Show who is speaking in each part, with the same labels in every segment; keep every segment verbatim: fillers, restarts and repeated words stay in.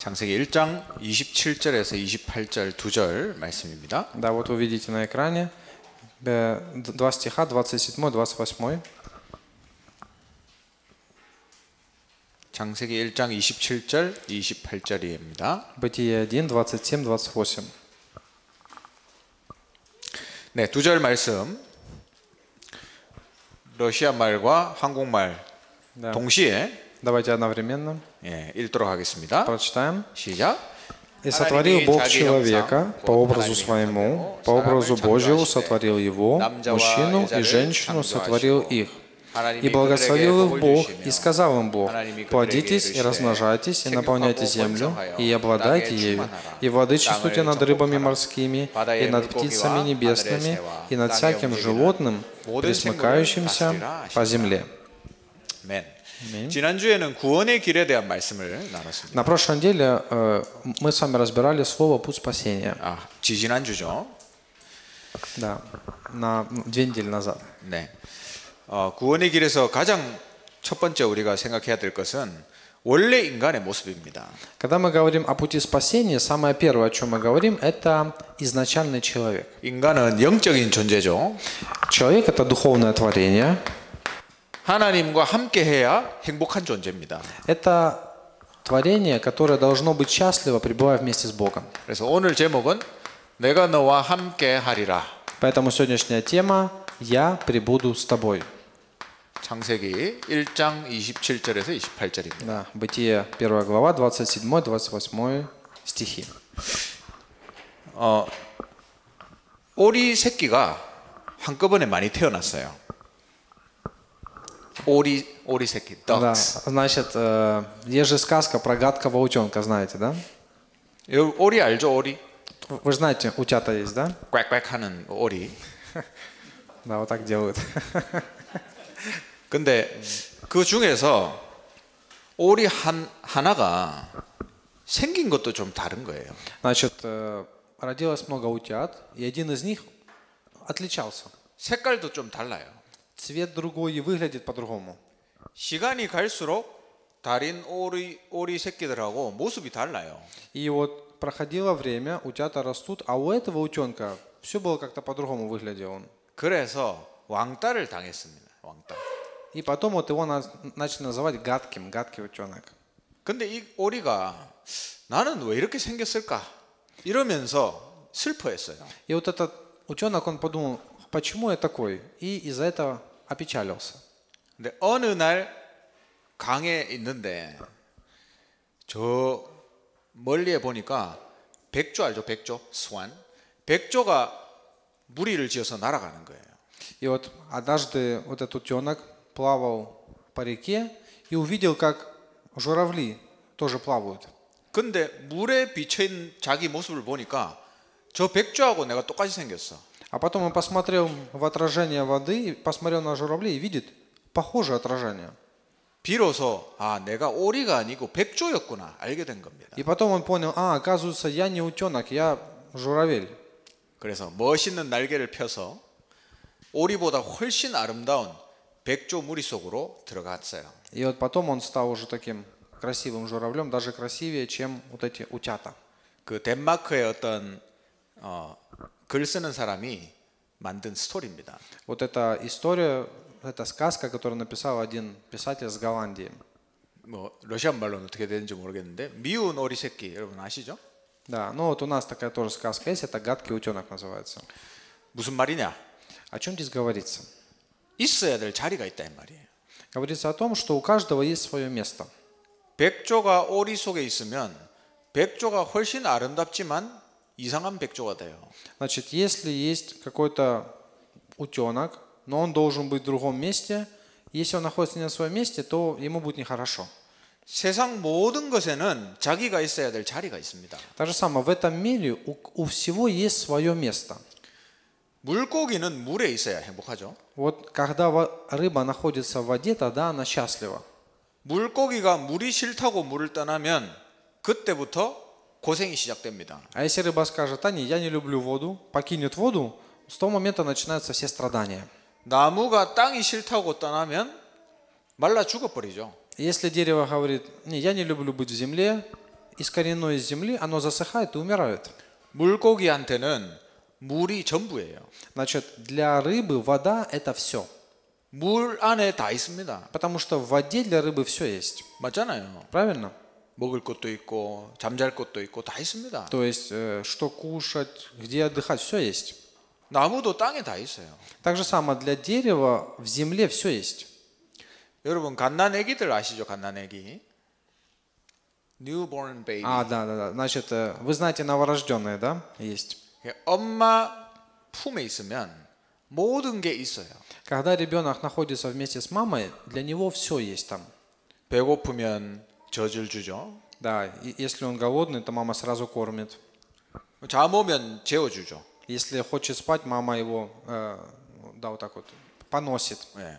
Speaker 1: 창세기 일 장 이십칠 절에서 이십팔 절 두 절 말씀입니다.
Speaker 2: Да, вот вы видите на экране два стиха, двадцать седьмой, двадцать восьмой.
Speaker 1: 창세기 일 장 이십칠 절, 이십팔 절입니다.
Speaker 2: Бытие один, двадцать семь, двадцать восемь.
Speaker 1: 네, 두 절 말씀. 러시아 말과 한국말
Speaker 2: Да.
Speaker 1: 동시에
Speaker 2: Давайте одновременно
Speaker 1: 예, 읽도록 하겠습니다.
Speaker 2: прочитаем.
Speaker 1: 시작.
Speaker 2: «И сотворил Бог человека по образу своему, по образу Божьему сотворил его, мужчину и женщину сотворил их. И благословил их Бог, и сказал им Бог: плодитесь и размножайтесь, и наполняйте землю, и обладайте ею, и владычествуйте над рыбами морскими, и над птицами небесными, и над всяким животным, пресмыкающимся по земле».
Speaker 1: 아멘. 지난주에는 구원의 길에 대한 말씀을 나눴습니다.
Speaker 2: На прошлой неделе э, мы с вами разбирали слово «путь спасения».
Speaker 1: 아, 지지난주죠.
Speaker 2: Да, на две недели назад.
Speaker 1: 네. 어, 구원의 길에서 가장 첫 번째 우리가 생각해야 될 것은 원래 인간의 모습입니다.
Speaker 2: Когда мы говорим о пути спасения, самое первое, о чем мы говорим, это изначальный человек.
Speaker 1: 인간은 영적인 존재죠.
Speaker 2: Человек – это духовное творение.
Speaker 1: 하나님과 함께해야 행복한 존재입니다.
Speaker 2: Это творение, которое должно быть счастливо, пребывая вместе с Богом.
Speaker 1: 그래서 오늘 제목은 내가 너와 함께하리라.
Speaker 2: Поэтому сегодняшняя тема «Я пребуду с тобой».
Speaker 1: 창세기 일 장 이십칠 절에서 이십팔 절입니다.
Speaker 2: Да, Бытие первая глава, двадцать седьмой, двадцать восьмой стихи.
Speaker 1: 어, 오리 새끼가 한꺼번에 많이 태어났어요. 오리 오리 새끼.
Speaker 2: Да,
Speaker 1: ducks.
Speaker 2: значит, э, есть же сказка про гадкого утенка, знаете, да?
Speaker 1: 여러분, 오리 알죠? 오리?
Speaker 2: Вы же знаете, утята есть, да?
Speaker 1: 꽥꽥 하는 오리.
Speaker 2: Да, вот так делают.
Speaker 1: 근데 그 중에서 오리 한 하나가 생긴 것도 좀 다른 거예요.
Speaker 2: Значит, э, родилось много утят, и один из них отличался.
Speaker 1: 색깔도 좀 달라요.
Speaker 2: Цвет другой и выглядит по-другому.
Speaker 1: 시간이 갈수록 다른 오리 오리 새끼들하고 모습이 달라요.
Speaker 2: И вот проходило время, утята растут, а у этого утенка все было как-то по-другому выглядел он.
Speaker 1: 그래서 왕따를 당했습니다. 왕따.
Speaker 2: И потом вот его на- начали называть гадким, гадкий утенок.
Speaker 1: 근데 이 오리가 나는 왜 이렇게 생겼을까? 이러면서 슬퍼했어요.
Speaker 2: И вот этот утенок, он подумал, почему я такой? И из-за этого опечалился.
Speaker 1: 근데 어느 날 강에 있는데 저 멀리에 보니까 백조 알죠? 백조? 스완. 백조가 무리를 지어서 날아가는 거예요.
Speaker 2: И вот однажды вот этот утенок плавал по реке и увидел, как журавли тоже плавают.
Speaker 1: 근데 물에 비친 자기 모습을 보니까 저 백조하고 내가 똑같이 생겼어.
Speaker 2: А потом он посмотрел в отражение воды, и посмотрел на журавлей и видит похожее отражение.
Speaker 1: 비로소 아 내가 오리가 아니고 백조였구나 알게 된 겁니다.
Speaker 2: И потом он понял, а, оказывается, я не утенок, я журавель.
Speaker 1: 그래서 멋있는 날개를 펴서 오리보다 훨씬 아름다운 백조 무리 속으로 들어갔어요.
Speaker 2: И вот потом он стал уже таким красивым журавлем, даже красивее, чем вот эти утята.
Speaker 1: 그 덴마크의 어떤 어, 글 쓰는 사람이 만든 스토리입니다.
Speaker 2: Вот эта история, это сказка, которую написал один писатель с Голландии.
Speaker 1: 뭐 러시아 말로는 어떻게 되는지 모르겠는데 미운 오리 새끼 여러분 아시죠?
Speaker 2: Да, ну вот у нас такая тоже сказка есть, это гадкий утенок называется.
Speaker 1: 무슨 말이냐?
Speaker 2: О чем здесь говорится?
Speaker 1: 있어야 될 자리가 있다 이 말이에요.
Speaker 2: Говорится о том, что у каждого есть свое место.
Speaker 1: 백조가 오리 속에 있으면 백조가 훨씬 아름답지만 이상한 백조가 돼요.
Speaker 2: Значит, если есть какой-то утенок, но он должен быть в другом месте, если он находится не на своем месте, то ему будет нехорошо.
Speaker 1: 세상 모든 것에는 자기가 있어야 될 자리가 있습니다.
Speaker 2: Так же самое, в этом мире у, у всего есть свое место.
Speaker 1: 물고기는 물에 있어야 행복하죠.
Speaker 2: Вот когда во- рыба находится в воде, тогда она счастлива.
Speaker 1: 물고기가 물이 싫다고 물을 떠나면 그때부터 고생이 시작됩니다.
Speaker 2: А если рыба скажет, а не, я не люблю воду, покинет воду, с того момента начинаются все страдания.
Speaker 1: 나무가 땅이 싫다고 떠나면 말라 죽어버리죠.
Speaker 2: Если дерево говорит, не, я не люблю быть в земле, искоренено из земли, оно засыхает и умирает.
Speaker 1: 물고기한테는 물이 전부예요.
Speaker 2: Значит, для рыбы вода – это все.
Speaker 1: 물 안에 다 있습니다.
Speaker 2: Потому что в воде для рыбы все есть.
Speaker 1: 맞잖아요.
Speaker 2: Правильно?
Speaker 1: 먹을 것도 있고 잠잘 것도 있고 다 있습니다.
Speaker 2: То есть, э, что кушать, где отдыхать, все есть.
Speaker 1: 나무도 땅에 다 있어요.
Speaker 2: Так же самое для дерева в земле все есть.
Speaker 1: 여러분 갓난아기들 아시죠? 갓난아기. Newborn baby.
Speaker 2: А, да, да, да. Значит, э, вы знаете, новорожденные, да, есть.
Speaker 1: 엄마 품에 있으면 모든 게 있어요.
Speaker 2: Когда ребенок находится вместе с мамой, для него все есть там.
Speaker 1: 배고프면 젖을 주죠.
Speaker 2: Да, и если он голодный, то мама сразу кормит.
Speaker 1: 잠 오면 재워주죠.
Speaker 2: Если хочет спать, мама его, э, да, вот так вот, поносит.
Speaker 1: 네.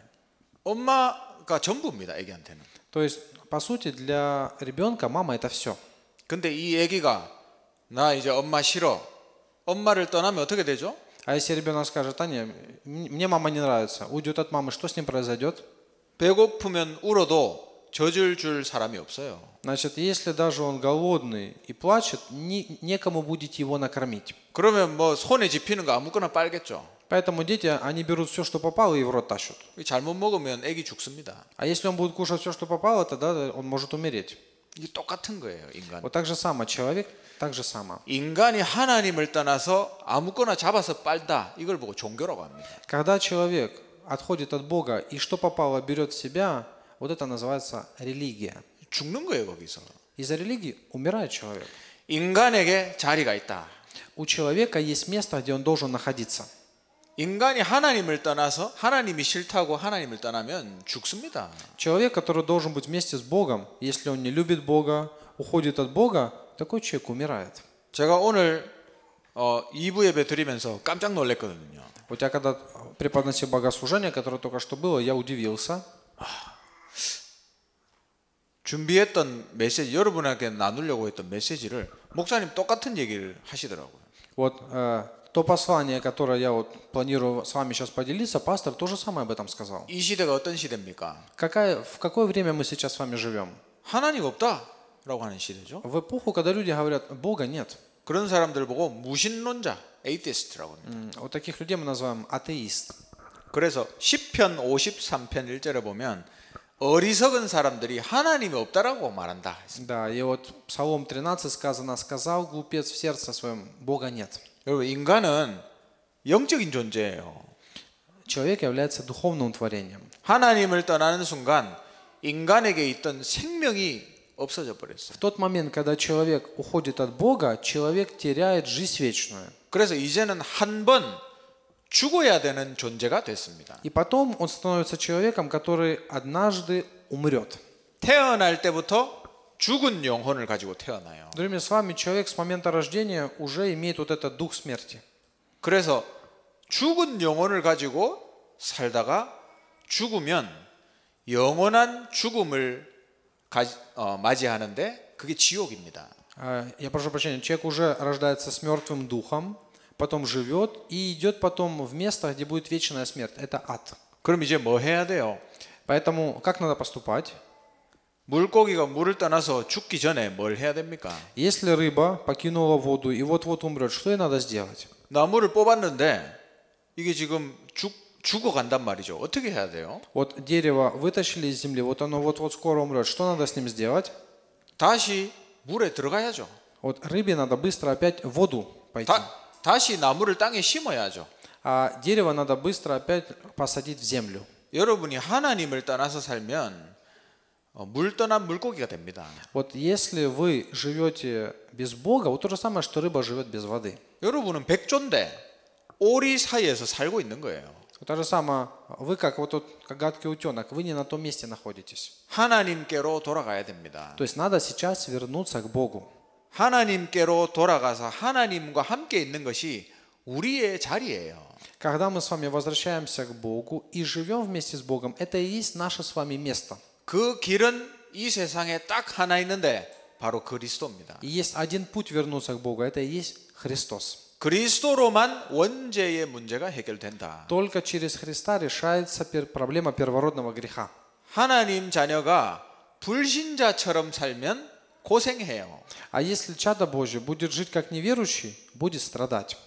Speaker 1: 엄마가 전부입니다, 아기한테는.
Speaker 2: То есть, по сути, для ребенка мама это все.
Speaker 1: 근데 이 아기가 나 이제 엄마 싫어. 엄마를 떠나면 어떻게 되죠?
Speaker 2: А если ребенок скажет, а не, мне мама не нравится, уйдет от мамы, что с ним произойдет?
Speaker 1: 배고프면 울어도 젖을 줄 사람이 없어요.
Speaker 2: Значит, если даже он голодный и плачет, не, некому будет его накормить.
Speaker 1: 그러면 뭐 손에 집히는 거 아무거나 빨겠죠.
Speaker 2: Поэтому дети, они берут все, что попало, и в рот тащат.
Speaker 1: 잘못 먹으면 아기 죽습니다.
Speaker 2: А если он будет кушать все, что попало, тогда он может умереть.
Speaker 1: 이게 똑같은 거예요, 인간.
Speaker 2: Вот так же само человек, так же само.
Speaker 1: 인간이 하나님을 떠나서 아무거나 잡아서 빨다, 이걸 보고 종교라고 합니다.
Speaker 2: Когда человек отходит от Бога и что попало берет в себя, вот это называется религия.
Speaker 1: 죽는 거예요, 거기서.
Speaker 2: Из-за религии умирает человек.
Speaker 1: 인간에게 자리가 있다.
Speaker 2: У человека есть место, где он должен находиться.
Speaker 1: 인간이 하나님을 떠나서 하나님이 싫다고 하나님을 떠나면 죽습니다.
Speaker 2: Человек, который должен быть вместе с Богом, если он не любит Бога, уходит от Бога, такой человек умирает.
Speaker 1: 제가 오늘 어, 이 부 예배 드리면서 깜짝 놀랐거든요.
Speaker 2: Вот я когда преподносил богослужение, которое только что было, я удивился.
Speaker 1: 준비했던 메시지, 여러분에게 나누려고 했던 메시지를 목사님 똑같은 얘기를 하시더라고요.
Speaker 2: Вот э, то послание, которое я вот планирую с вами сейчас поделиться, пастор тоже самое об этом сказал.
Speaker 1: 이 시대가 어떤 시대입니까?
Speaker 2: Какая, в какое время мы сейчас с вами живем?
Speaker 1: 하나님 없다라고 하는 시대죠.
Speaker 2: В эпоху, когда люди говорят, Бога нет.
Speaker 1: 그런 사람들 보고 무신론자, 에이티스트라고 합니다.
Speaker 2: М, Вот таких людей мы называем атеист.
Speaker 1: 그래서 시편 오십삼 편 일 절에 보면 어리석은 사람들이 하나님이 없다라고 말한다.
Speaker 2: Да, и вот Псалом тринадцать сказано, сказал глупец в сердце своем, Бога нет.
Speaker 1: 여러분 인간은 영적인 존재예요.
Speaker 2: Человек является духовным творением.
Speaker 1: 하나님을 떠나는 순간 인간에게 있던 생명이 없어져 버렸어요.
Speaker 2: В тот момент, когда человек уходит от Бога, человек теряет жизнь вечную.
Speaker 1: 그래서 이제는 한 번 죽어야 되는 존재가 됐습니다.
Speaker 2: И потом он становится человеком, который однажды умрет.
Speaker 1: 태어날 때부터 죽은 영혼을 가지고 태어나요.
Speaker 2: Другими словами, человек с момента рождения уже имеет вот этот дух смерти.
Speaker 1: 그래서 죽은 영혼을 가지고 살다가 죽으면 영원한 죽음을 가지, 어, 맞이하는데 그게 지옥입니다.
Speaker 2: Я прошу прощения, человек уже рождается с мертвым духом, потом живет и идет потом в место, где будет вечная смерть. Это ад.
Speaker 1: 그럼 이제 뭐 해야 돼요?
Speaker 2: Поэтому как надо поступать?
Speaker 1: 물고기가 물을 떠나서 죽기 전에 뭘 해야 됩니까?
Speaker 2: Если рыба покинула воду и вот-вот умрет, что ей надо сделать?
Speaker 1: 나무를 뽑았는데 이게 지금 죽, 죽어간단 말이죠. 어떻게 해야 돼요?
Speaker 2: Вот дерево вытащили из земли, вот оно вот-вот скоро умрет. Что надо с ним сделать?
Speaker 1: 다시 물에 들어가야죠.
Speaker 2: Вот рыбе надо быстро опять в воду пойти.
Speaker 1: 다, 다시 나무를 땅에 심어야죠.
Speaker 2: А дерево надо быстро опять посадить в землю.
Speaker 1: 여러분이 하나님을 떠나서 살면 물 떠난 물고기가 됩니다.
Speaker 2: Вот если вы живете без Бога, вот то же самое, что рыба живет без воды.
Speaker 1: 여러분은 백조인데 오리 사이에서 살고 있는 거예요.
Speaker 2: То же самое, вы как вот тот как гадкий утенок, вы не на том месте находитесь.
Speaker 1: 하나님께로 돌아가야 됩니다.
Speaker 2: То есть надо сейчас вернуться к Богу.
Speaker 1: 하나님께로 돌아가서 하나님과 함께 있는 것이 우리의 자리예요.
Speaker 2: Когда мы с вами возвращаемся к Богу и живем вместе с Богом, это и есть наше с вами место.
Speaker 1: 그 길은 이 세상에 딱 하나 있는데 바로 그리스도입니다.
Speaker 2: И есть один путь вернуться к Богу, это и есть Христос.
Speaker 1: 그리스도로만 원죄의 문제가 해결된다.
Speaker 2: Только через Христа решается проблема первородного греха.
Speaker 1: 하나님 자녀가 불신자처럼 살면 고생해요.
Speaker 2: А если чадо Божье будет жить как неверующий, будет страдать.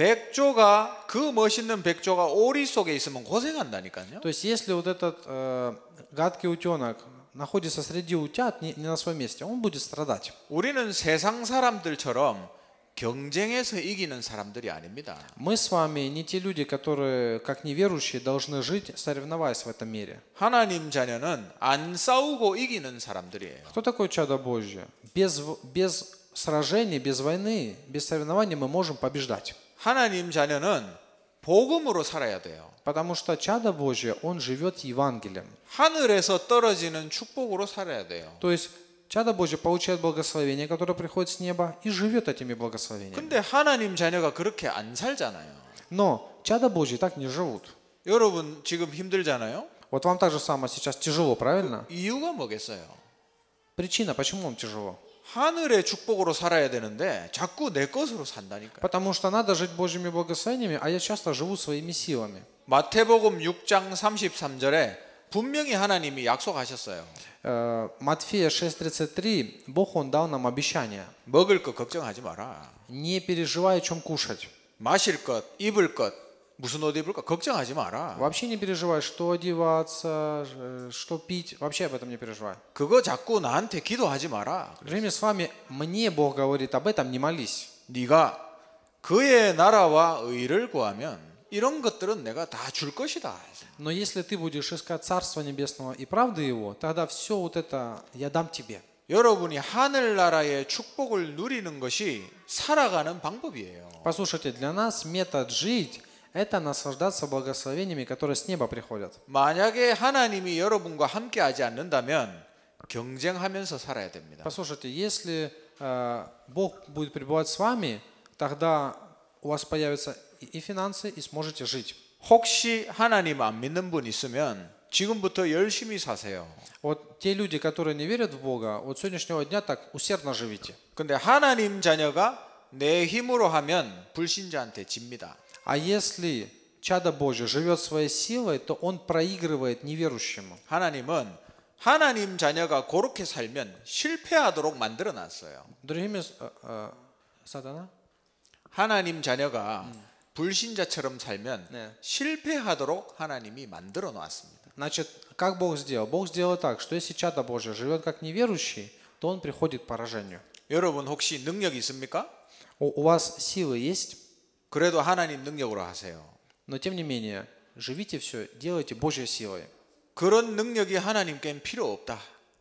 Speaker 1: 백조가 그 멋있는 백조가 오리 속에 있으면 고생한다니까요.
Speaker 2: То есть если вот этот э, гадкий утенок находится среди утят, не, не на своем месте, он будет страдать.
Speaker 1: 우리는 세상 사람들처럼 경쟁해서 이기는 사람들이 아닙니다.
Speaker 2: Мы с вами не те люди, которые, как неверующие, должны жить, соревноваясь в этом мире.
Speaker 1: 하나님 자녀는 안 싸우고 이기는 사람들이에요.
Speaker 2: Кто такой чадо Божье? Без, без сражений, без войны, без соревнований мы можем побеждать.
Speaker 1: 하나님 자녀는 복음으로 살아야 돼요.
Speaker 2: Потому что чадо Божье, он живет Евангелием.
Speaker 1: 하늘에서 떨어지는 축복으로 살아야 돼요.
Speaker 2: То есть чадо Божье получает благословение, которое приходит с неба, и живет этими благословениями.
Speaker 1: 근데 하나님 자녀가 그렇게 안 살잖아요.
Speaker 2: Но чадо Божье так не живут.
Speaker 1: 여러분 지금 힘들잖아요.
Speaker 2: Вот вам так же самое сейчас тяжело, правильно?
Speaker 1: 이유가 뭐겠어요?
Speaker 2: Причина, почему вам тяжело?
Speaker 1: 하늘의 축복으로 살아야 되는데 자꾸 내 것으로 산다니까요.
Speaker 2: Потому что надо жить Божьими благословениями, а я часто живу своими силами.
Speaker 1: 마태복음 육 장 삼십삼 절에 분명히 하나님이 약속하셨어요.
Speaker 2: Матфея шесть тридцать три, Бог, Он дал нам обещание.
Speaker 1: 먹을 것 걱정하지 마라.
Speaker 2: Не переживай, о чем кушать.
Speaker 1: 마실 것, 입을 것, 무슨 옷 입을까 걱정하지 마라.
Speaker 2: Вообще не переживай, что одеваться, что пить. Вообще об этом не переживай.
Speaker 1: 그거 자꾸 나한테 기도하지 마라.
Speaker 2: Время с вами, мне Бог говорит об этом, не молись.
Speaker 1: 네가 그의 나라와 의를 구하면 이런 것들은 내가 다 줄 것이다.
Speaker 2: Но если ты будешь искать Царство Небесного и правды Его, тогда все вот это я дам тебе.
Speaker 1: 여러분이 하늘나라의 축복을 누리는 것이 살아가는 방법이에요.
Speaker 2: Послушайте, для нас метод жить – это наслаждаться благословениями, которые с неба приходят.
Speaker 1: 만약에 하나님이 여러분과 함께하지 않는다면 경쟁하면서 살아야 됩니다.
Speaker 2: Послушайте, если э, Бог будет пребывать с вами, тогда у вас появятся и финансы, и сможете жить.
Speaker 1: 혹시 하나님 안 믿는 분 있으면 지금부터 열심히 사세요.
Speaker 2: Вот те люди, которые не верят в Бога, вот с сегодняшнего дня так усердно живите.
Speaker 1: 근데 하나님 자녀가 내 힘으로 하면 불신자한테 집니다.
Speaker 2: А если чадо Божье живет своей силой, то он проигрывает неверующему.
Speaker 1: 하나님은 하나님 자녀가 그렇게 살면 실패하도록 만들어 놨어요.
Speaker 2: Другими э, э, сатана?
Speaker 1: 하나님 자녀가 음. 불신자처럼 살면
Speaker 2: 네.
Speaker 1: 실패하도록 하나님이 만들어 놨습니다.
Speaker 2: Значит, как Бог сделал? Бог сделал так, что если чадо Божье живет как неверующий, то он приходит к поражению.
Speaker 1: 여러분 혹시 능력 있습니까?
Speaker 2: У, у вас силы есть,
Speaker 1: 그래도 하나님 능력으로 하세요.
Speaker 2: но тем не менее, живите все, делайте Божьей силой.
Speaker 1: 그런 능력이 하나님께는 필요 없다.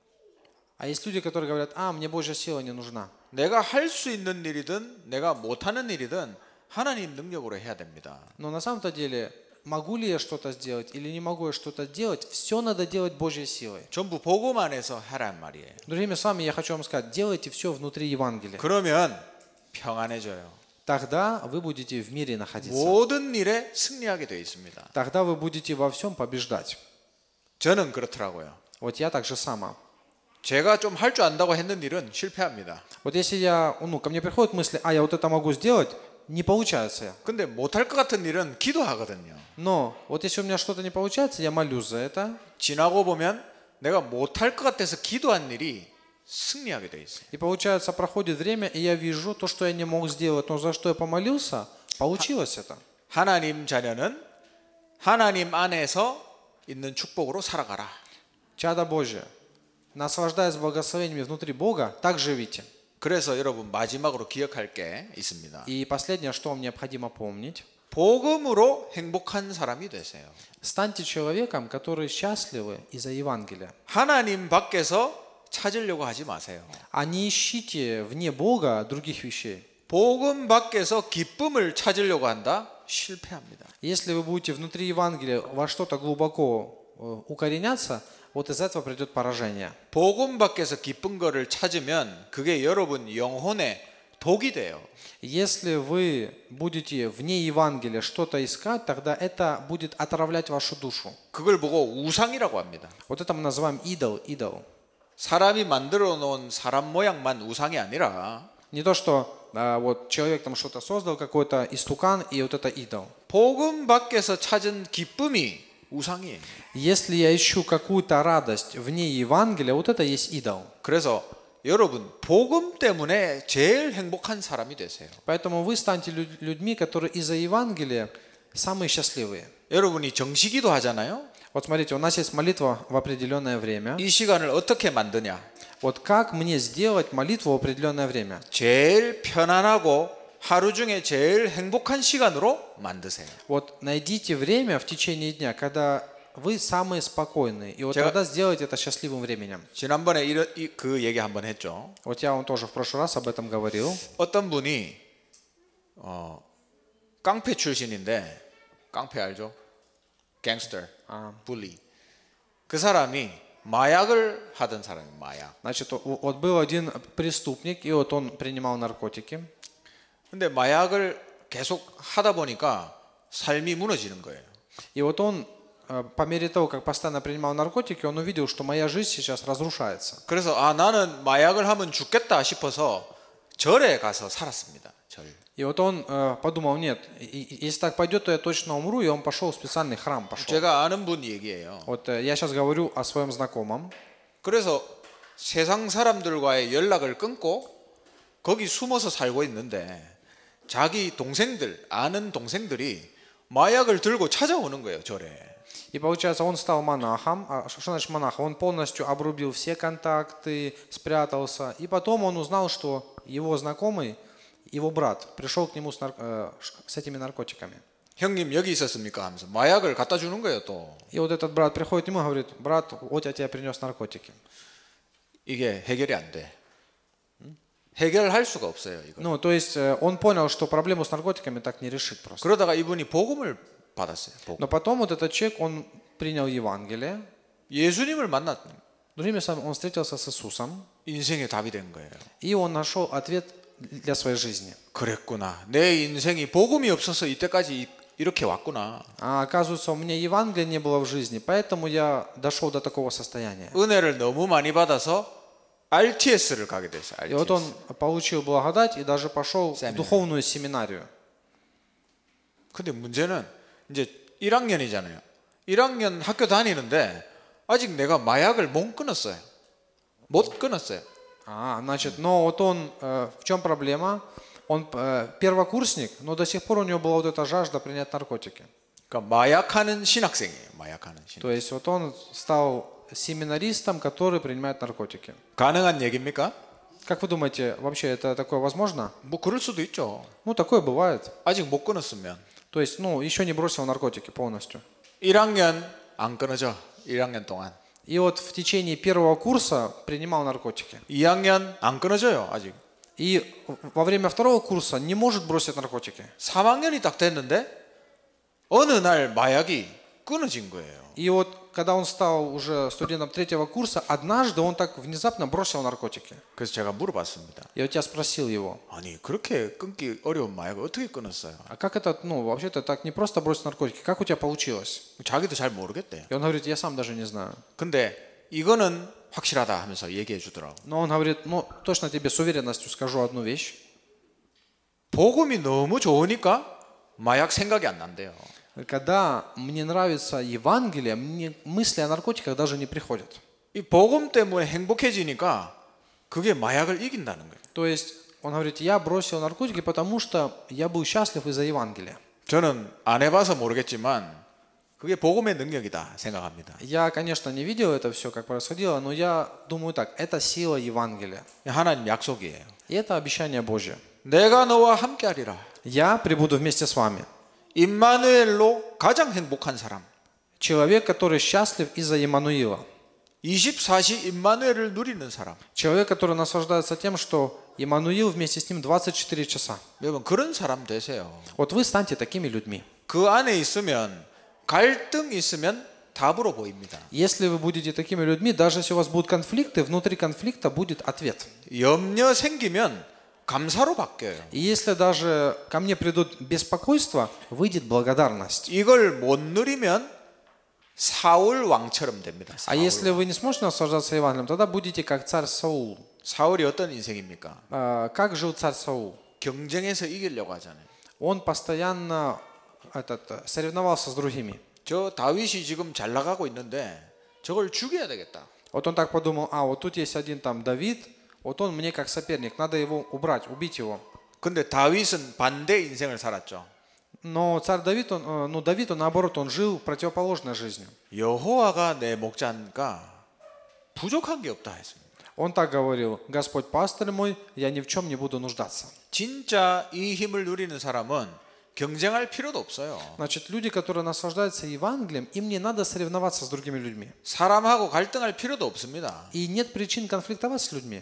Speaker 2: А есть люди, которые говорят, а, мне Божья сила не нужна.
Speaker 1: 내가 할 수 있는 일이든 내가 못하는 일이든 하나님 능력으로 해야 됩니다.
Speaker 2: Но на самом-то деле, могу ли я что-то сделать или не могу я что-то делать, все надо делать Божьей силой.
Speaker 1: 전부 복음 안에서 하란 말이에요.
Speaker 2: Другими словами, я хочу вам сказать, делайте все внутри Евангелия.
Speaker 1: 그러면 평안해져요.
Speaker 2: Тогда вы будете в мире находиться.
Speaker 1: 모든 일에 승리하게 되어 있습니다.
Speaker 2: Тогда вы будете во всем побеждать.
Speaker 1: 저는 그렇더라고요.
Speaker 2: Вот я так же сама.
Speaker 1: 제가 좀 할 줄 안다고 했는 일은 실패합니다.
Speaker 2: Вот если я, ну, ко мне приходят мысли, а я вот это могу сделать, не получается.
Speaker 1: 근데 못할 것 같은 일은 기도하거든요.
Speaker 2: Но вот если у меня что-то не получается, я молюсь за это.
Speaker 1: 지나고 보면 내가 못할 것 같아서 기도한 일이 승리하게 돼 있어요.
Speaker 2: И получается, проходит время, и я вижу то, что я не мог сделать, но за что я помолился, получилось это.
Speaker 1: 하나님 자녀는 하나님 안에서 있는 축복으로 살아가라.
Speaker 2: Чадо Божие, наслаждаясь благословениями внутри Бога, так живите.
Speaker 1: 그래서 여러분 마지막으로 기억할 게 있습니다.
Speaker 2: И последнее, что вам необходимо помнить.
Speaker 1: 복음으로 행복한 사람이 되세요.
Speaker 2: Станьте человеком, который счастливы из-за Евангелия.
Speaker 1: 하나님 밖에서 찾으려고 하지 마세요.
Speaker 2: А не ищите вне Бога других вещей.
Speaker 1: 복음 밖에서 기쁨을 찾으려고 한다? 실패합니다.
Speaker 2: Если вы будете внутри Евангелия во что-то глубоко укореняться, вот из этого придет поражение.
Speaker 1: 복음 밖에서 기쁜 거를 찾으면 그게 여러분 영혼의 독이 돼요.
Speaker 2: Если вы будете вне Евангелия что-то искать, тогда это будет отравлять вашу душу.
Speaker 1: 그걸 보고 우상이라고 합니다.
Speaker 2: Вот это мы называем идол, идол.
Speaker 1: 사람이 만들어 놓은 사람 모양만 우상이 아니라
Speaker 2: Не то, что а, вот человек там что-то создал, какой-то истукан, и вот это идол.
Speaker 1: 복음 밖에서 찾은 기쁨이 우상이에요.
Speaker 2: Если я ищу какую-то радость вне Евангелия, вот это есть идол.
Speaker 1: 그래서 여러분 복음 때문에 제일 행복한 사람이 되세요.
Speaker 2: Поэтому вы станьте людьми, которые из-за Евангелия самые счастливые.
Speaker 1: 여러분이 정시기도 하잖아요.
Speaker 2: Вот смотрите, у нас есть молитва в определенное время.
Speaker 1: 이 시간을 어떻게 만드냐?
Speaker 2: Вот как мне сделать молитву в определенное время?
Speaker 1: 제일 편안하고 하루 중에 제일 행복한 시간으로 만드세요.
Speaker 2: Вот найдите время в течение дня, когда вы самые спокойные, и вот тогда сделайте это счастливым временем.
Speaker 1: 지난번에 이런 그 얘기 한번 했죠.
Speaker 2: Вот я вам тоже в прошлый раз об этом говорил.
Speaker 1: 어떤 분이 어, 깡패 출신인데 깡패 알죠? 갱스터,
Speaker 2: 아.
Speaker 1: 불리. 그 사람이 마약을 하던 사람이 마약.
Speaker 2: Значит, вот был один преступник, и вот он принимал наркотики.
Speaker 1: 근데 마약을 계속 하다 보니까 삶이 무너지는 거예요.
Speaker 2: И вот он по мере того, как постоянно принимал наркотики, он увидел, что моя жизнь сейчас разрушается.
Speaker 1: 그래서 아 나는 마약을 하면 죽겠다 싶어서 절에 가서 살았습니다. 절.
Speaker 2: И вот он э, подумал, нет, если так пойдет, то я точно умру, и он пошел в специальный храм. Пошел.
Speaker 1: 제가 아는 분 얘기예요.
Speaker 2: Вот э, я сейчас говорю о своем знакомом.
Speaker 1: 그래서 세상 사람들과의 연락을 끊고 거기 숨어서 살고 있는데 자기 동생들, 아는 동생들이 마약을 들고 찾아오는 거예요, 절에.
Speaker 2: И получается, он стал монахом. А что значит монах? Он полностью обрубил все контакты, спрятался. И потом он узнал, что его знакомый, его брат, пришел к нему с, нар... с этими наркотиками.
Speaker 1: 형님 여기 있었습니까? 하면서 마약을 갖다 주는 거예요, 또.
Speaker 2: И вот этот брат приходит к нему и говорит, брат, вот я тебе принес наркотики.
Speaker 1: 이게 해결이 안 돼. 해결할 수가 없어요, 이거.
Speaker 2: Ну, то есть он понял, что проблему с наркотиками так не решить просто.
Speaker 1: 그러다가 이분이 복음을 받았어요. 복음.
Speaker 2: Но потом вот этот человек, он принял Евангелие.
Speaker 1: 예수님을 만났.
Speaker 2: Другими словами, он встретился с Иисусом.
Speaker 1: 인생의 답이 된 거예요.
Speaker 2: И он нашел ответ для своей жизни.
Speaker 1: 그랬구나. 내 인생이 복음이 없어서 이때까지 이렇게 왔구나.
Speaker 2: А оказывается, у меня Евангелия не было в жизни, поэтому я дошел до такого состояния.
Speaker 1: 은혜를 너무 많이 받아서 알티에스를 가게 됐어요. 알티에스.
Speaker 2: И вот он получил благодать и даже пошел в духовную семинарию.
Speaker 1: 근데 문제는 이제 일 학년이잖아요. 일 학년 학교 다니는데 아직 내가 마약을 못 끊었어요. 못 끊었어요.
Speaker 2: А, значит, но вот он, э, в чем проблема? Он э, первокурсник, но до сих пор у него была вот эта жажда принять наркотики.
Speaker 1: 그러니까 마약하는 신학생이에요. 마약하는 신학.
Speaker 2: То есть вот он стал семинаристом, который принимает наркотики.
Speaker 1: 가능한 얘기입니까?
Speaker 2: Как вы думаете, вообще это такое возможно?
Speaker 1: 뭐 그럴 수도 있죠.
Speaker 2: Ну, такое бывает.
Speaker 1: 아직 못 끊었으면.
Speaker 2: То есть, ну, еще не бросил наркотики полностью.
Speaker 1: 일 학년 안 끊어져. 일 학년 동안.
Speaker 2: И вот в течение первого курса принимал наркотики.
Speaker 1: 이 학년 안 끊어져요, 아직.
Speaker 2: И во время второго курса не может бросить наркотики.
Speaker 1: 삼 학년이 딱 됐는데 어느 날 마약이 끊어진 거예요.
Speaker 2: И вот когда он стал уже студентом третьего курса, однажды он так внезапно бросил наркотики.
Speaker 1: 그래서 제가 물어봤습니다.
Speaker 2: Я вот я спросил его.
Speaker 1: 아니 그렇게 끊기 어려운 마약을 어떻게 끊었어요?
Speaker 2: А как это, ну, вообще-то так не просто бросить наркотики. Как у тебя получилось?
Speaker 1: 자기도 잘 모르겠대요.
Speaker 2: И он говорит, я сам даже не знаю.
Speaker 1: 근데 이거는 확실하다 하면서 얘기해 주더라고.
Speaker 2: Но он говорит, ну, точно тебе с уверенностью скажу одну вещь.
Speaker 1: 복음이 너무 좋으니까 마약 생각이 안 난대요.
Speaker 2: Когда мне нравится Евангелие, мне мысли о наркотиках даже не приходят.
Speaker 1: 이 복음 때문에 행복해지니까 그게 마약을 이긴다는 거예요.
Speaker 2: То есть он говорит, я бросил наркотики, потому что я был счастлив из-за Евангелия.
Speaker 1: 저는 안 해봐서 모르겠지만 그게 복음의 능력이다 생각합니다.
Speaker 2: Я, конечно, не видел это все, как происходило, но я думаю так, это сила Евангелия.
Speaker 1: 하나님 약속이에요.
Speaker 2: И это обещание Божье.
Speaker 1: 내가 너와 함께하리라.
Speaker 2: Я пребуду вместе с вами.
Speaker 1: 임마누엘로 가장 행복한 사람.
Speaker 2: Человек, который счастлив из-за Иммануила.
Speaker 1: 이십사 시 임마누엘을 누리는 사람.
Speaker 2: Человек, который наслаждается тем, что Иммануил вместе с ним двадцать четыре часа.
Speaker 1: 여러분 그런 사람 되세요.
Speaker 2: Вот вы станьте такими людьми.
Speaker 1: 그 안에 있으면 갈등 있으면 답으로 보입니다.
Speaker 2: Если вы будете такими людьми, даже если у вас будут конфликты, внутри конфликта будет ответ.
Speaker 1: 염려 생기면 감사로 바뀌어요.
Speaker 2: И если даже ко мне придут беспокойство, выйдет благодарность.
Speaker 1: 이걸 못 누리면 사울 왕처럼 됩니다.
Speaker 2: А если вы не сможете наслаждаться Евангелием, тогда будете как царь Саул.
Speaker 1: 사울이 어떤 인생입니까?
Speaker 2: А, как жил царь Саул?
Speaker 1: 경쟁해서 이기려고 하잖아요.
Speaker 2: Он постоянно этот, соревновался с другими.
Speaker 1: 저 다윗이 지금 잘 나가고 있는데 저걸 죽여야 되겠다.
Speaker 2: Вот он так подумал, а вот тут есть один там Давид, Вот он мне как соперник, надо его убрать, убить его.
Speaker 1: 근데 다윗은 반대 인생을 살았죠.
Speaker 2: Но царь Давид, он, ну Давид, он наоборот, он жил противоположной жизнью.
Speaker 1: 여호와가 내 목자니까 부족한 게 없다 했습니다.
Speaker 2: Он так говорил: Господь пастырь мой, я ни в чем не буду нуждаться.
Speaker 1: 진짜 이 힘을 누리는 사람은 경쟁할 필요도 없어요.
Speaker 2: Значит, люди, которые наслаждаются Евангелием, им не надо соревноваться с другими людьми.
Speaker 1: 사람하고 갈등할 필요도 없습니다.
Speaker 2: И нет причин конфликтовать с людьми.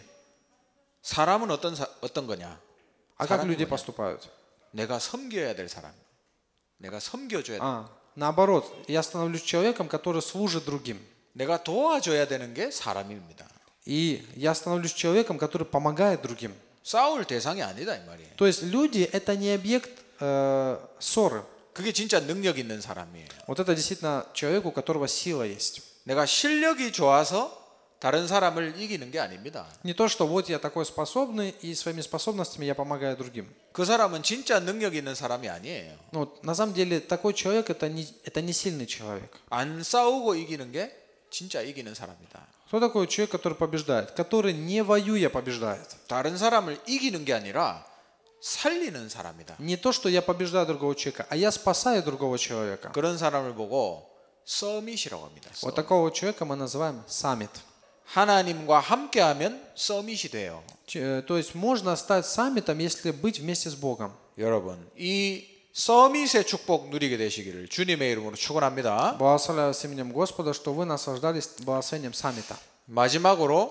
Speaker 1: 사람은 어떤 사, 어떤 거냐?
Speaker 2: А как люди поступают?
Speaker 1: 내가 섬겨야 될 사람. 내가 섬겨줘야 돼.
Speaker 2: А, наоборот, я становлюсь человеком, который служит другим.
Speaker 1: 내가 도와줘야 되는 게 사람입니다.
Speaker 2: И я становлюсь человеком, который помогает другим.
Speaker 1: 싸울 대상이 아니다 이 말이에요.
Speaker 2: То есть люди это не объект э, ссоры.
Speaker 1: 그게 진짜 능력 있는 사람이에요.
Speaker 2: Вот это действительно человек, у которого сила есть.
Speaker 1: 내가 실력이 좋아서 다른 사람을 이기는 게 아닙니다.
Speaker 2: Не то, что вот я такой способный и своими способностями я помогаю другим.
Speaker 1: 그 사람은 진짜 능력 있는 사람이 아니에요.
Speaker 2: Ну, на самом деле такой человек это не это не сильный человек.
Speaker 1: 안 싸우고 이기는 게 진짜 이기는 사람이다.
Speaker 2: Кто такой человек, который побеждает? Который не воюя побеждает.
Speaker 1: 다른 사람을 이기는 게 아니라 살리는 사람이다.
Speaker 2: Не то, что я побеждаю другого человека, а я спасаю другого человека.
Speaker 1: 그런 사람을 보고 서밋이라고 합니다.
Speaker 2: Вот такого человека мы называем саммит.
Speaker 1: 하나님과 함께하면 서밋이 돼요.
Speaker 2: То есть можно стать саммитом, если быть вместе с Богом.
Speaker 1: 여러분, 이 서밋의 축복 누리게 되시기를 주님의 이름으로 축원합니다.
Speaker 2: Благословляю с именем Господа, что вы наслаждались благословением саммита.
Speaker 1: 마지막으로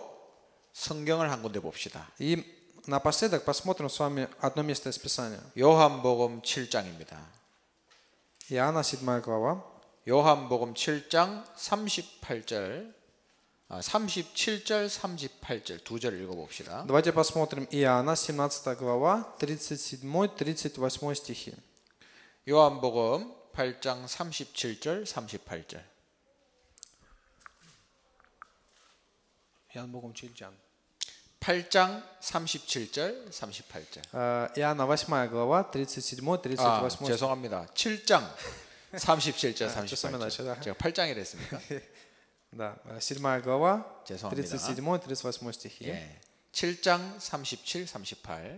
Speaker 1: 성경을 한 군데 봅시다.
Speaker 2: И напоследок посмотрим с вами одно место из Писания.
Speaker 1: 요한복음 칠 장입니다.
Speaker 2: Иоанна седьмая глава.
Speaker 1: 요한복음 칠 장 삼십팔 절, 아, 삼십칠 절, 삼십팔 절 두 절 읽어봅시다.
Speaker 2: Давайте посмотрим Иоанна семнадцатая глава, тридцать седьмой тридцать восьмой стихи.
Speaker 1: 요한복음 팔 장 삼십칠 절, 삼십팔 절.
Speaker 2: Иоанн 칠 장.
Speaker 1: 팔 장 삼십칠 절, 삼십팔 절.
Speaker 2: Иоанна восьмая глава, тридцать седьмой тридцать восьмой.
Speaker 1: 아, 죄송합니다. 칠 장 삼십칠 절, 삼십팔 절. 제가 팔 장이라 했습니까?
Speaker 2: Да, седьмая глава,
Speaker 1: 죄송합니다.
Speaker 2: тридцать седьмой тридцать восьмой стихи.
Speaker 1: 예, 칠 장 삼십칠, 삼십팔.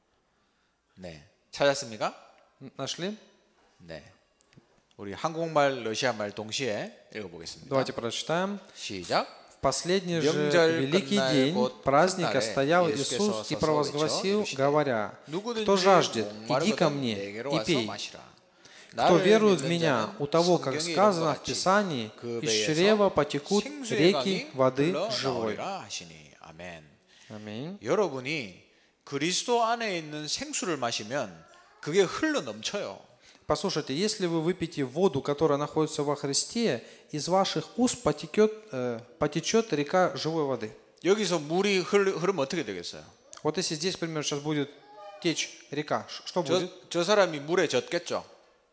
Speaker 1: 네, 찾았습니까?
Speaker 2: Нашли?
Speaker 1: 네. 우리 한국말, 러시아말 동시에 읽어보겠습니다.
Speaker 2: Давайте прочитаем.
Speaker 1: 시작.
Speaker 2: В последний же великий день праздника стоял Иисус и провозгласил, говоря: «Кто жаждет, иди ко мне и пей. Кто верует в Меня, у того, как сказано в Писании, из чрева потекут реки воды живой». Аминь.
Speaker 1: 여러분이 그리스도 안에 있는 생수를 마시면 그게 흘러 넘쳐요.
Speaker 2: Послушайте, если вы выпьете воду, которая находится во Христе, из ваших уст потекет, э, потечет река живой воды.
Speaker 1: 여기서 물이 흘, 흐르면 어떻게 되겠어요?
Speaker 2: Вот если здесь, например, сейчас будет течь река, что будет?
Speaker 1: 저, 저 사람이 물에 젖겠죠?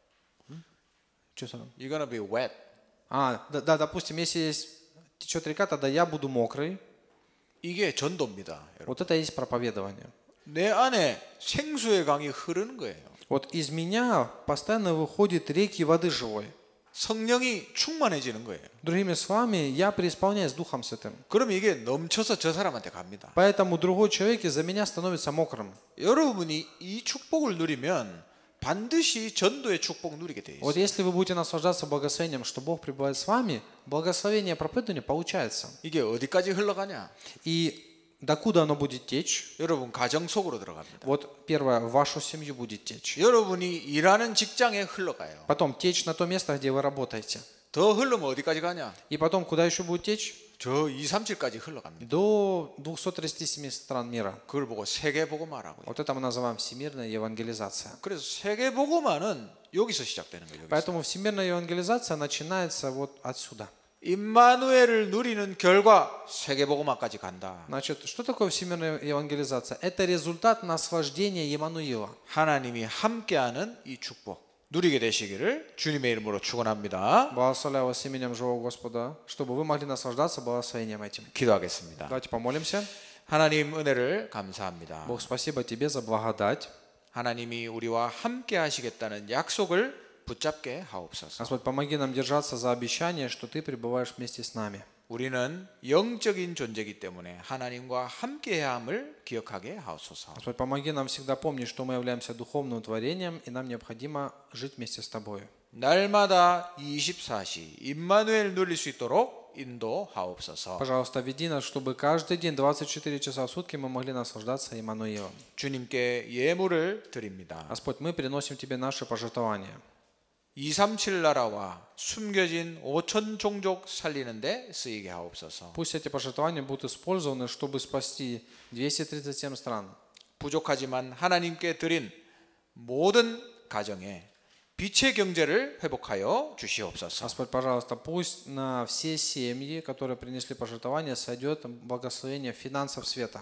Speaker 2: Что сам?
Speaker 1: You're gonna be wet.
Speaker 2: А, да, да, допустим, если есть течет река, тогда я буду мокрый.
Speaker 1: 이게 전도입니다. 여러분.
Speaker 2: Вот это и есть проповедование.
Speaker 1: 내 안에 생수의 강이 흐르는 거예요.
Speaker 2: Вот из меня постоянно выходят реки воды живой.
Speaker 1: 성령이 충만해지는 거예요.
Speaker 2: Другими словами, я преисполняюсь Духом Святым.
Speaker 1: 그럼 이게 넘쳐서 저 사람한테 갑니다.
Speaker 2: Поэтому другой человек из-за меня становится мокрым.
Speaker 1: 여러분이 이 축복을 누리면 반드시 전도의 축복 누리게 돼 있어요.
Speaker 2: Вот если вы будете наслаждаться благословением, что Бог пребывает с вами, благословение проповедования получается.
Speaker 1: 이게 어디까지 흘러가냐?
Speaker 2: И докуда оно будет течь?
Speaker 1: 여러분 가정 속으로 들어갑니다.
Speaker 2: Вот первое, в вашу семью будет течь.
Speaker 1: 여러분이 일하는 직장에 흘러가요.
Speaker 2: Потом течь на то место, где вы работаете.
Speaker 1: 더 흘러면 어디까지 가냐?
Speaker 2: И потом куда еще будет течь?
Speaker 1: 저 이삼칠까지 흘러갑니다.
Speaker 2: До двухсот тридцати семи стран мира.
Speaker 1: 그걸 보고 세계 복음화라고.
Speaker 2: Вот это мы называем всемирная евангелизация.
Speaker 1: 그래서 세계 복음화는 여기서 시작되는 거예요. 여기서.
Speaker 2: Поэтому всемирная евангелизация начинается вот отсюда.
Speaker 1: 임마누엘을 누리는 결과 세계 복음화까지 간다.
Speaker 2: Значит, что такое всемирная евангелизация? Это результат наслаждения Емануила.
Speaker 1: 하나님이 함께하는 이 축복 누리게 되시기를 주님의 이름으로 축원합니다.
Speaker 2: Благословляю вас именем живого Господа, чтобы вы могли наслаждаться благословением этим.
Speaker 1: 기도하겠습니다.
Speaker 2: Давайте помолимся.
Speaker 1: 하나님 은혜를 감사합니다.
Speaker 2: Бог, спасибо тебе за благодать.
Speaker 1: 하나님이 우리와 함께 하시겠다는 약속을 붙잡게 하옵소서.
Speaker 2: Господь, помоги нам держаться за обещание, что Ты пребываешь вместе с нами.
Speaker 1: 우리는 영적인 존재이기 때문에 하나님과 함께해야 함을 기억하게 하옵소서.
Speaker 2: Господь, помоги нам всегда помнить, что мы являемся духовным творением, и нам необходимо жить вместе с Тобой.
Speaker 1: 날마다 이십사 시 임마누엘 누릴 수 있도록 인도하옵소서.
Speaker 2: Пожалуйста, веди нас, чтобы каждый день, двадцать четыре часа в сутки, мы могли наслаждаться Иммануилом.
Speaker 1: 주님께 예물을 드립니다.
Speaker 2: Господь, мы приносим Тебе наши пожертвования.
Speaker 1: 이백삼십칠 나라와 숨겨진 오천 종족 살리는 데 쓰이게 하옵소서.
Speaker 2: Пусть эти пожертвования будут использованы, чтобы спасти двести тридцать семь стран.
Speaker 1: 부족하지만 하나님께 드린 모든 가정에 빛의 경제를 회복하여 주시옵소서.
Speaker 2: Господь, пожалуйста, пусть на все семьи, которые принесли пожертвования, сойдет благословение финансов света.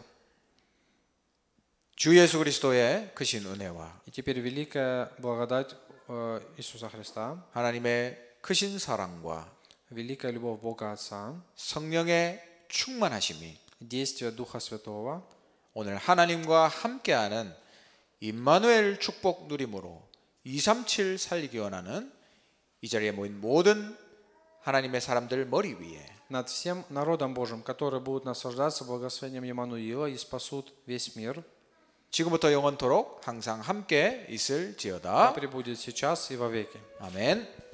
Speaker 1: 주 예수 그리스도의 크신 은혜와
Speaker 2: И теперь великая благодать Иисуса Христа,
Speaker 1: 하나님의 크신 사랑과
Speaker 2: великая любовь Бога Отца,
Speaker 1: 성령의 충만하심이
Speaker 2: действие Духа Святого
Speaker 1: 오늘 하나님과 함께하는 임마누엘 축복 누림으로 이백삼십칠 살리기 원하는 이 자리에 모인 모든 하나님의 사람들 머리 위에
Speaker 2: над всем народом Божьим, которые будут наслаждаться благословением Иммануила и спасут весь мир.
Speaker 1: 지금부터 영원토록 항상 함께 있을지어다.
Speaker 2: Да пребудет сейчас и во веки.
Speaker 1: 아멘.